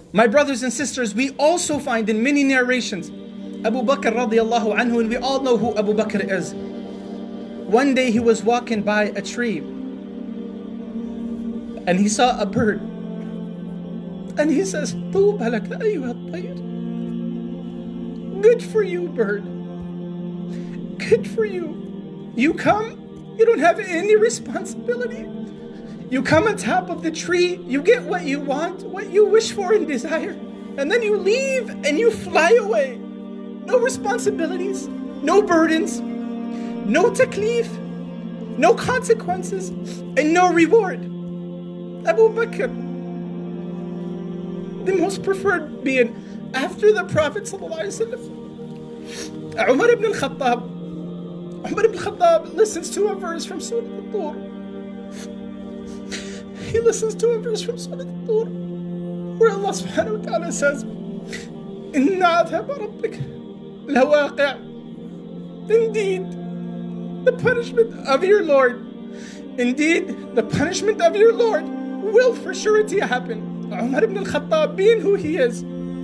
My brothers and sisters, we also find in many narrations, Abu Bakr radiallahu anhu, and we all know who Abu Bakr is. One day he was walking by a tree and he saw a bird. And he says, "Tuba lak ayyuha at-tayr." Good for you, bird. Good for you. You come, you don't have any responsibility. You come on top of the tree, you get what you want, what you wish for and desire, and then you leave and you fly away. No responsibilities, no burdens, no taklif, no consequences, and no reward. Abu Bakr, the most preferred being after the Prophet ﷺ. Umar ibn al-Khattab listens to a verse from Surah Al-Tur. He listens to a verse from Surah Al-Tur where Allah subhanahu wa ta'ala says, "Inna adhaba rabbik lawaqi'." Indeed, the punishment of your Lord, will for surety happen. Umar ibn al-Khattab, being who he is,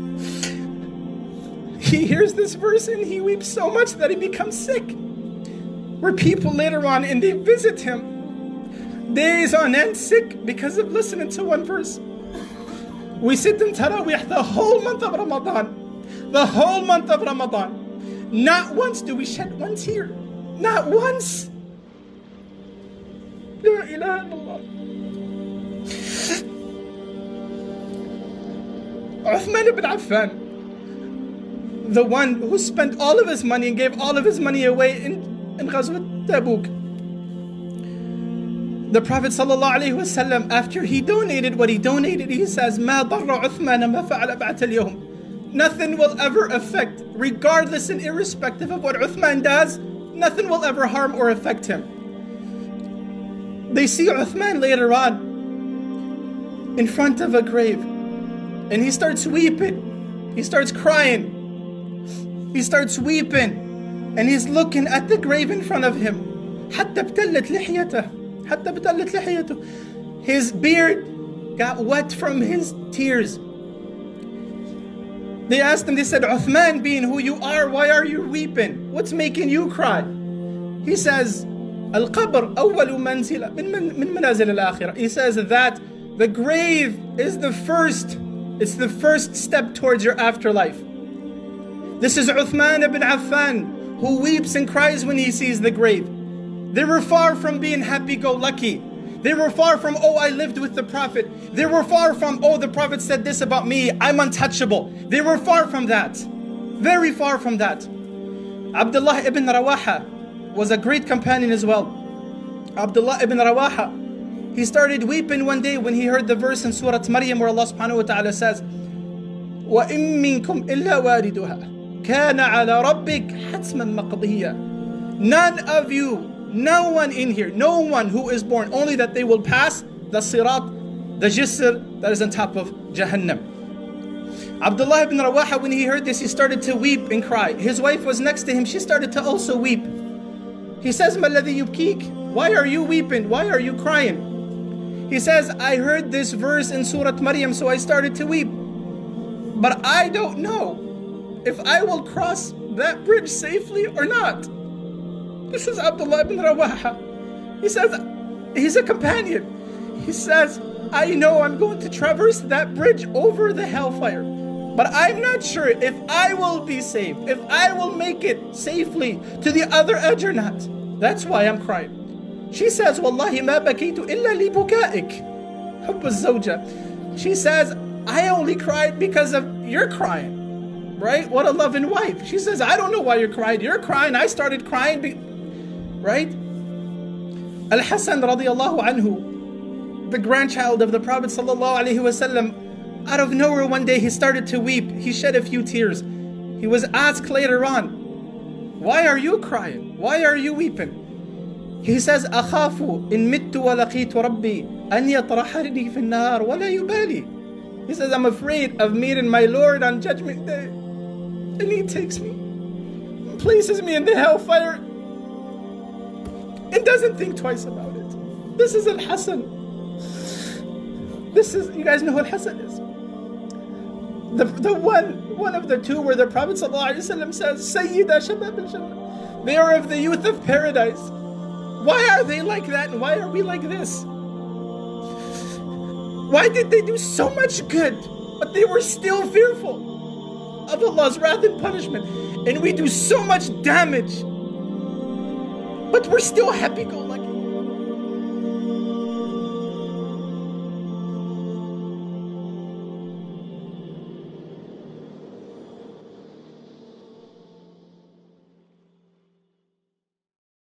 he hears this verse and he weeps so much that he becomes sick. Where people later on and they visit him days on end sick because of listening to one verse. We sit in Taraweeh the whole month of Ramadan. Not once do we shed one tear. Not once. La ilaha illallah. Uthman ibn Affan, the one who spent all of his money and gave all of his money away in Ghazwat Tabuk. The Prophet ﷺ, after he donated what he donated, he says, "Ma darra Uthman ma fa'ala ba'd al-yawm." Nothing will ever affect, regardless and irrespective of what Uthman does, nothing will ever harm or affect him. They see Uthman later on in front of a grave, and he starts weeping. He starts crying. He starts weeping, and he's looking at the grave in front of him. حتى ابتلت لحيته. His beard got wet from his tears. They asked him, they said, "Uthman, being who you are, why are you weeping? What's making you cry?" He says, "Al-qabr awwalu manzila min manazil al-akhirah." He says that the grave is the first step towards your afterlife. This is Uthman ibn Affan, who weeps and cries when he sees the grave. They were far from being happy-go-lucky. They were far from, "Oh, I lived with the Prophet." They were far from, "Oh, the Prophet said this about me, I'm untouchable." They were far from that. Very far from that. Abdullah ibn Rawaha was a great companion as well. Abdullah ibn Rawaha, he started weeping one day when he heard the verse in Surah Maryam where Allah subhanahu wa ta'ala says, وَإِن مِّنكُمْ إِلَّا وَارِدُهَا كَانَ عَلَى رَبِّكَ حَتْمًا مَقْضِيًّا. None of you, no one in here, no one who is born, only that they will pass the sirat, the jisr that is on top of Jahannam. Abdullah ibn Rawaha, when he heard this, he started to weep and cry. His wife was next to him, she started to also weep. He says, "Ma alladhi yubkik?" Why are you weeping? Why are you crying? He says, "I heard this verse in Surah Maryam, so I started to weep. But I don't know if I will cross that bridge safely or not." This is Abdullah ibn Rawaha. He says, he's a companion. He says, "I know I'm going to traverse that bridge over the hellfire, but I'm not sure if I will be saved, if I will make it safely to the other edge or not. That's why I'm crying." She says, "Wallahi ma bakitu illa li bukaik." Hubb az-zawja. She says, "I only cried because of your crying." Right? What a loving wife. She says, "I don't know why you're crying. You're crying. I started crying." Right? Al-Hasan radiallahu anhu, the grandchild of the Prophet sallallahu alaihi wasallam, out of nowhere one day he started to weep. He shed a few tears. He was asked later on, "Why are you crying? Why are you weeping?" He says, "Akhafu in mittu wa laqitu rabbi an yatrahani fi an-nar wa la yubali." He says, "I'm afraid of meeting my Lord on Judgment Day, and He takes me, places me in the hellfire, and doesn't think twice about it." This is Al-Hasan. You guys know who Al-Hasan is. The one of the two where the Prophet ﷺ says, Sayyida Shabab al-Jannah. They are of the youth of paradise. Why are they like that and why are we like this? Why did they do so much good, but they were still fearful of Allah's wrath and punishment? And we do so much damage, but we're still happy-go-lucky.